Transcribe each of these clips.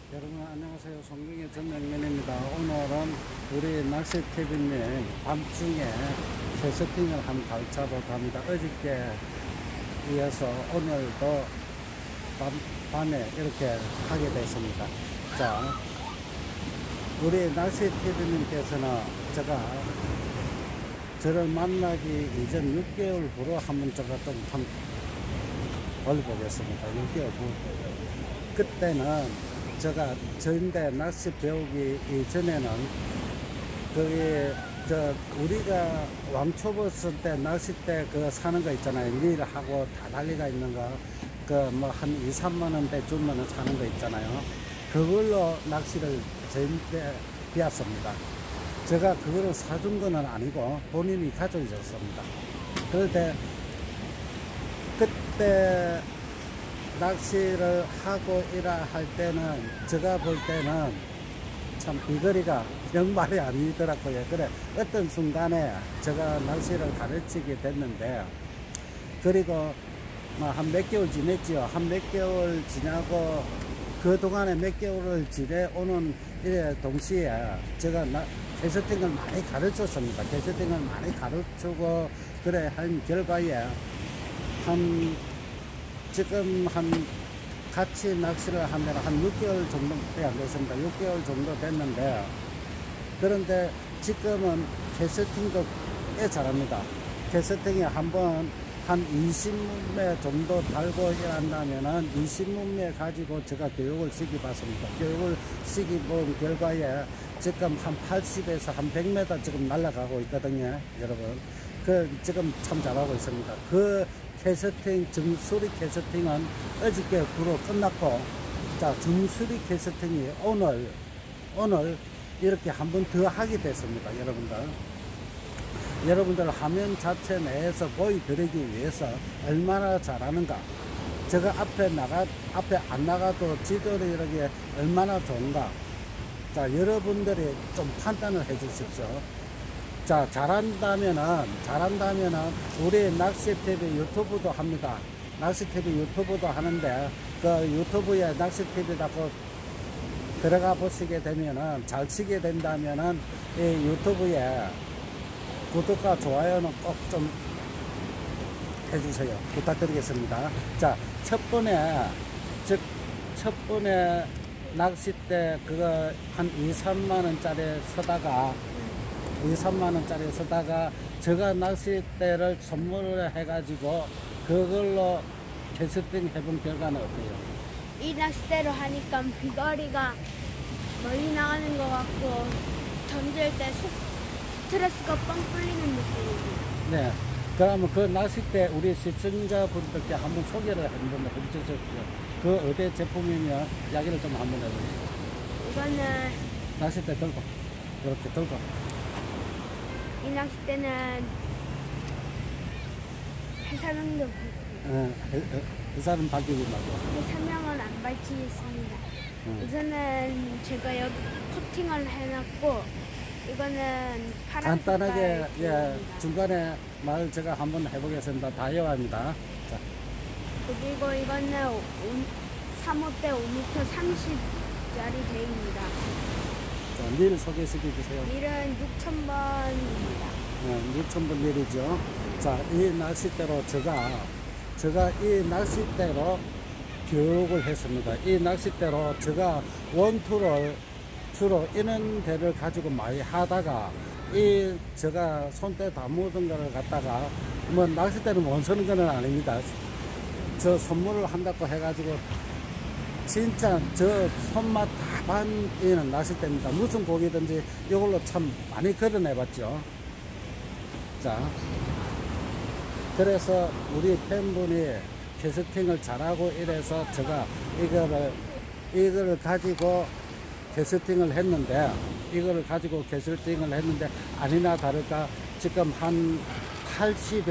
여러분 안녕하세요. 송경의 전명면입니다. 오늘은 우리 낚시TV님 밤중에 캐스팅을 한 갈차로 갑니다. 어저께 이어서 오늘도 밤에 이렇게 하게 됐습니다. 자, 우리 낚시TV님께서는 제가 저를 만나기 이전 6개월 후로 한번 제가 좀 올려보겠습니다. 6개월 후. 그때는 제가 저인데 낚시 배우기 이전에는 우리가 왕초보 쓸 때 낚싯대 사는 거 있잖아요. 릴하고 다달리가 있는 거 뭐 한 2, 3만 원대 주면은 사는 거 있잖아요. 그걸로 낚시를 저인데 배웠습니다. 제가 그거를 사준 거는 아니고 본인이 가지고 있었습니다. 그럴 때 그때 낚시를 하고 이라 할 때는 제가 볼 때는 참 비거리가 정말이 아니더라고요. 그래 어떤 순간에 제가 낚시를 가르치게 됐는데, 그리고 한 몇 개월 지냈죠. 한 몇 개월 지나고 그 동안에 몇 개월을 지내오는 이래 동시에 제가 캐스팅을 많이 가르쳤습니다. 캐스팅을 많이 가르치고 그래 한 결과에 지금 같이 낚시를 하면 한 6개월 정도밖에 안 됐습니다. 6개월 정도 됐는데, 그런데 지금은 캐스팅도 꽤 잘합니다. 캐스팅에 한번 한 20문매 정도 달고 일한다면은 20문매 가지고 제가 교육을 시켜봤습니다. 교육을 시켜본 결과에 지금 한 80에서 한 100m 지금 날아가고 있거든요, 여러분. 지금 참 잘하고 있습니다. 캐스팅, 정수리 캐스팅은 어저께 구로 끝났고, 자, 정수리 캐스팅이 오늘 이렇게 한 번 더 하게 됐습니다, 여러분들 화면 자체 내에서 보여드리기 위해서 얼마나 잘하는가. 제가 앞에 안 나가도 지도를 이렇게 얼마나 좋은가. 자, 여러분들이 좀 판단을 해 주십시오. 자, 잘한다면은 우리 낚시TV 유튜브도 합니다. 낚시TV 유튜브도 하는데 그 유튜브에 낚시TV라고 들어가 보시게 되면은, 잘 치게 된다면은 이 유튜브에 구독과 좋아요는 꼭 좀 해주세요. 부탁드리겠습니다. 자, 첫 번에 낚싯대 그거 한 2, 3만 원짜리 사다가 제가 낚싯대를 선물을 해가지고 그걸로 캐스팅 해본 결과는 어때요? 이 낚싯대로 하니까 비거리가 멀리 나가는 것 같고 던질 때 스트레스가 뻥 뚫리는 느낌이에요. 네. 그러면 그 낚싯대 우리 시청자분들께 한번 소개를 한번 해주십시오. 그 어디 제품이며 이야기를 좀 한번 해주세요. 이거는 낚싯대 들고 이렇게 들고. 이 낚싯대는 회사명도 회사는 밝히지 말고. 회사명은 안 밝히겠습니다. 우선은 제가 여기 코팅을 해놨고, 이거는 파란 간단하게 색깔 중간에 말 제가 한번 해보겠습니다. 다이어입니다. 자. 그리고 이거는 3호대 5m 30짜리 대입니다. 자, 밀 소개시켜 주세요. 밀은 6,000번입니다. 6,000번 밀이죠. 자, 이 낚싯대로 제가 이 낚싯대로 교육을 했습니다. 이 낚싯대로 제가 원투를 주로 이런 대를 가지고 많이 하다가 제가 손때 다 묻은 거를 갖다가 뭐 낚싯대는 못 쓰는 건 아닙니다. 저 선물을 한다고 해가지고 진짜 저 손맛 다 반이는 낚싯대입니다. 무슨 고기든지 이걸로 참 많이 걸어내봤죠. 자, 그래서 우리 팬분이 캐스팅을 잘하고 이래서 제가 이거를 가지고 캐스팅을 했는데, 아니나 다를까 지금 한 80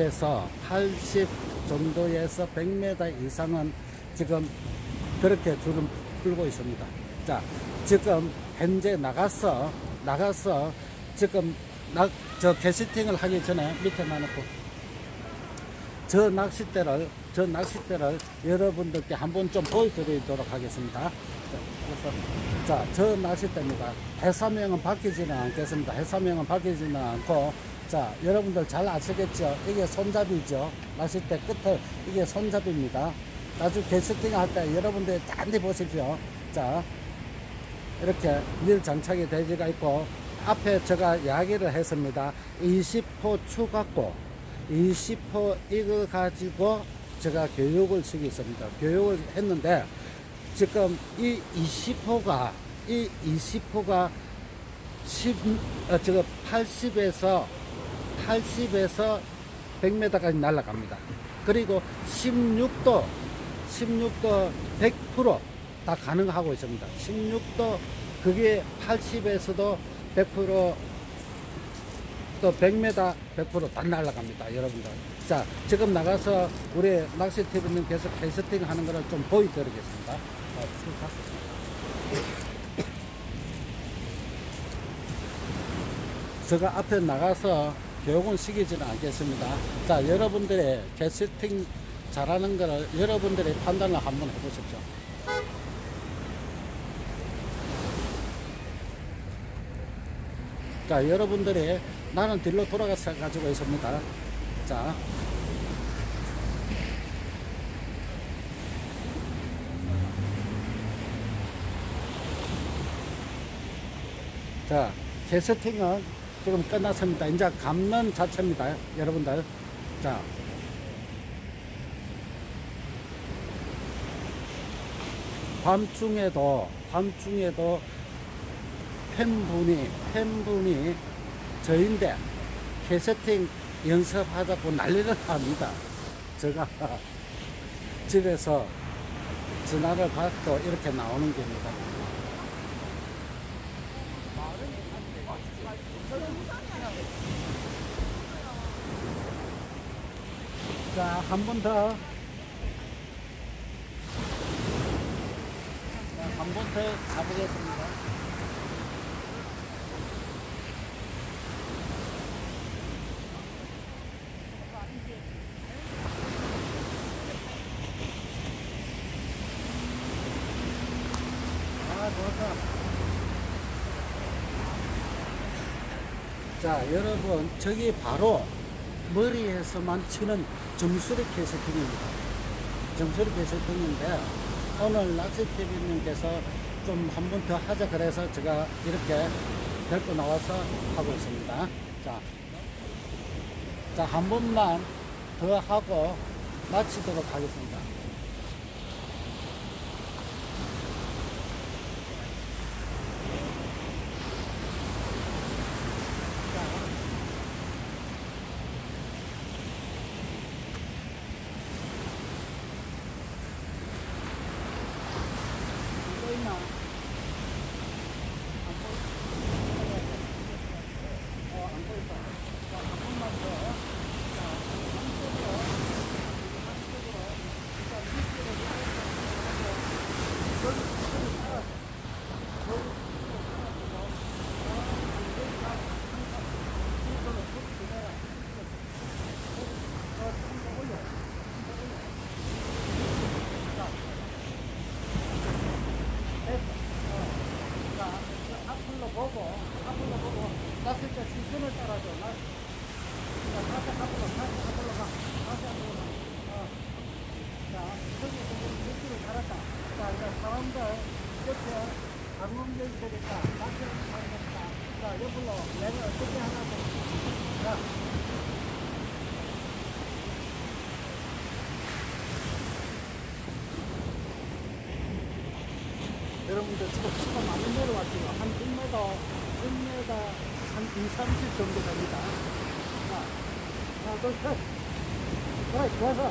정도에서 100m 이상은 지금 그렇게 줄을 끌고 있습니다. 자, 지금 현재 나가서 지금 저 캐스팅을 하기 전에 밑에 놔놓고 저 낚싯대를 여러분들께 한번 좀 보여드리도록 하겠습니다. 자, 그래서 자, 저 낚싯대입니다. 해사명은 바뀌지는 않겠습니다. 해사명은 바뀌지는 않고, 자, 여러분들 잘 아시겠죠? 이게 손잡이죠. 낚싯대 끝을, 이게 손잡이입니다. 나중에 캐스팅 할 때 여러분들 단디 보십시오. 자, 이렇게 밀 장착이 돼지가 있고, 앞에 제가 이야기를 했습니다. 20호 추갖고 20호 이거 가지고 제가 교육을 시켰습니다. 교육을 했는데, 지금 이 20호가 80에서 100m까지 날아갑니다. 그리고 16도 100% 다 가능하고 있습니다. 16도 그게 80에서도 100% 또 100m 100% 다 날아갑니다. 여러분들. 자, 지금 나가서 우리 낚시TV님께서 캐스팅 하는 거를 좀 보여드리겠습니다. 제가 앞에 나가서 교육은 시키지는 않겠습니다. 자, 여러분들의 캐스팅 잘하는 거를 여러분들의 판단을 한번 해보십시오. 자, 여러분들이 나는 뒤로 돌아가서 가지고 있습니다. 자, 자, 캐스팅은 지금 끝났습니다. 이제 감는 자체입니다. 여러분들. 자, 밤중에도 팬분이 저인데 캐스팅 연습하자고 난리를 합니다. 제가 집에서 전화를 받고 이렇게 나오는 겁니다. 자, 한 번 더. 한 번 더 가보겠습니다. 자, 여러분, 저기 바로 머리에서만 치는 점수리 캐스팅입니다. 점수리 캐스팅인데, 오늘 낚시TV님께서 좀 한 번 더 하자 그래서 제가 이렇게 데리고 나와서 하고 있습니다. 자, 한 번만 더 하고 마치도록 하겠습니다. 앞으로 보고 놨을 때 시선을 따라줘. 다시 앞으로 가. 다시 앞으로 가. 자, 저기 느낌을 잘했다. 자, 이제 사람들 옆에 방문객들이 있다. 낚시를 하는 거니까. 자, 옆으로 내가 어떻게 하나 자. 여러분들 지금 수가 많이 내려왔지요. 한 1m, 한 2, 30 정도 됩니다. 자, 하나, 둘, 셋. 그래, 좋아서.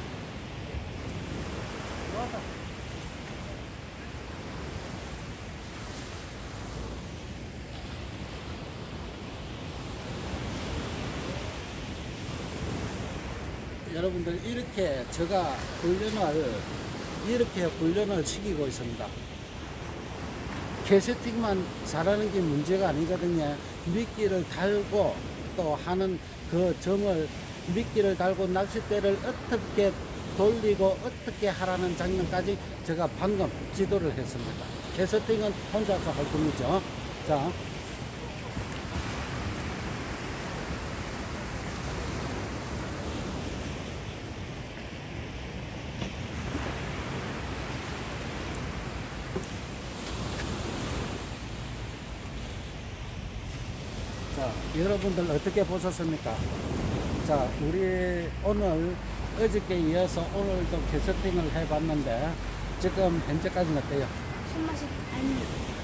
여러분들 이렇게 제가 이렇게 훈련을 시키고 있습니다. 캐스팅만 잘하는 게 문제가 아니거든요. 미끼를 달고 또 하는 그 점을 미끼를 달고 낚싯대를 어떻게 돌리고 어떻게 하라는 장면까지 제가 방금 지도를 했습니다. 캐스팅은 혼자서 할 겁니다. 자. 자, 여러분들 어떻게 보셨습니까? 자, 우리 오늘 어저께 이어서 오늘도 캐스팅을 해봤는데 지금 현재까지는 어때요? 손맛이 아니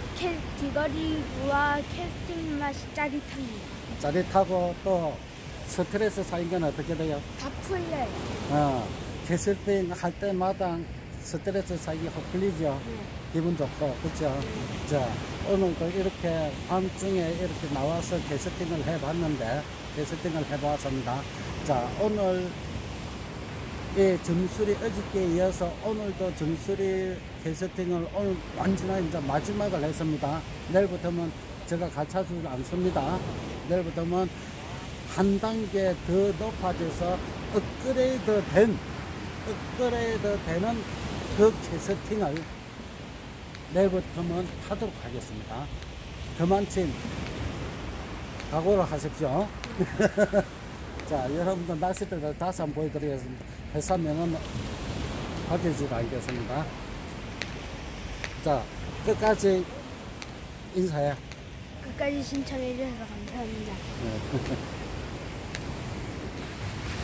귀걸이와 캐스팅 맛이 짜릿합니다. 짜릿하고 또 스트레스 쌓인 건 어떻게 돼요? 다 풀려요. 캐스팅 할 때마다 스트레스 쌓이기 확 풀리죠? 네. 기분 좋고, 그쵸? 자, 오늘도 이렇게 밤중에 이렇게 나와서 캐스팅을 해봤는데, 캐스팅을 해보았습니다. 자, 오늘 이 점수리 어저께 이어서 오늘도 점수리 캐스팅을 오늘 완전히 이제 마지막을 했습니다. 내일부터는 제가 가르쳐주지 않습니다. 내일부터는 한 단계 더 높아져서 업그레이드 되는 그 캐스팅을 내일부터는 하도록 하겠습니다. 그만큼 각오를 하십시오. 자, 여러분들 낚싯대를 다시 한번 보여드리겠습니다. 해산면은 바뀌지 않겠습니다. 자, 끝까지 인사해. 끝까지 신청해 주셔서 감사합니다. 네.